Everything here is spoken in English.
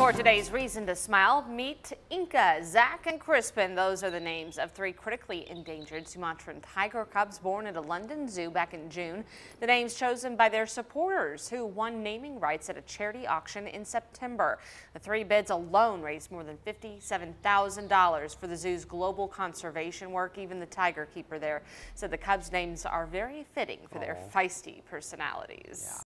For today's Reason to Smile, meet Inca, Zac and Crispin. Those are the names of three critically endangered Sumatran tiger cubs born at a London zoo back in June. The names chosen by their supporters, who won naming rights at a charity auction in September. The three bids alone raised more than $57,000 for the zoo's global conservation work. Even the tiger keeper there said the cubs' names are very fitting for their feisty personalities.